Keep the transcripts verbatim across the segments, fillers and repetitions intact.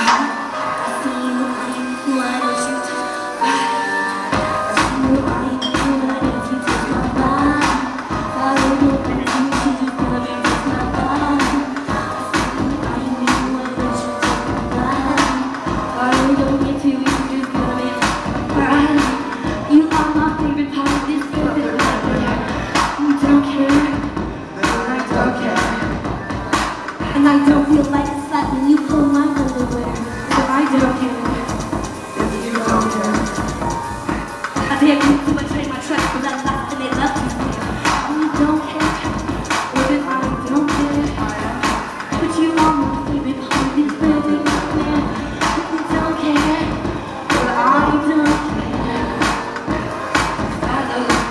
And I don't feel like a slut when you pull my underwear. So I don't care if you don't care. I dare you to betray my trust for that last and they left you there. And you don't care, or then I don't care. But you are my favorite part of this building up there. If you don't care, but I don't care. I don't care.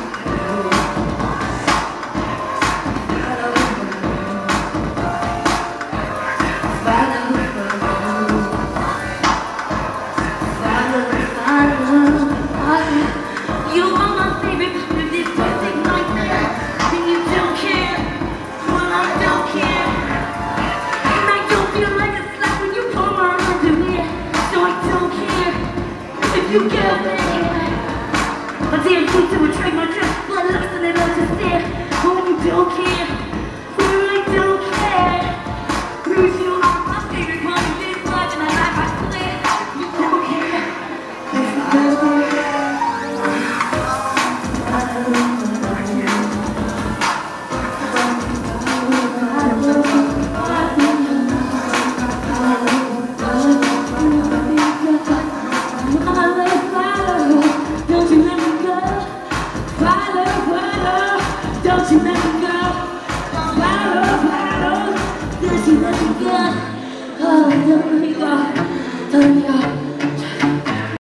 You are my favorite part of this perfect nightmare. And you don't care, well I don't care. And I don't feel like a slut when you pull my underwear. So I don't care if you get there. I dare you to betray my trust, but less than it up to stare. But when you don't care, well I don't care. Cause you are my favorite part of this life, and I like I swear. You don't care, if you don't care. Don't you let me go, swallow, swallow, don't you let me go, oh, don't let me go, don't let me go.